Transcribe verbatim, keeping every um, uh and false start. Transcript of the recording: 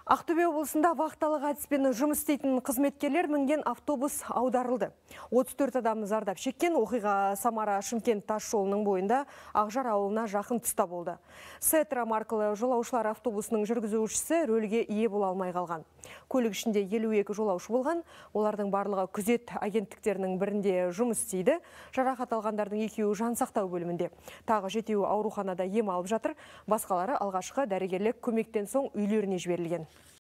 Ақтөбе облысында вахталық әдіспен жұмыс істейтін қызметкерлер мінген автобус аударылды. отыз төрт адам зардап шеккен. Оқиға Самара-Шымкент тас жолының бойында Ақжар ауылына жақын тұста болды. Сетра маркалы жолаушылар автобусының жүргізушісі рөлге ие бола алмай қалған. Көлік ішінде елу екі жолаушы болған. Олардың барлығы күзет агенттіктерінің бірінде жұмыс істейді. Жарақат алғандардың екеуі жансақтау бөлімінде. Тағы жетеуі ауруханада ем алып жатыр. Басқалары алғашқы дәрігерлік көмектен соң үйлеріне жіберілген.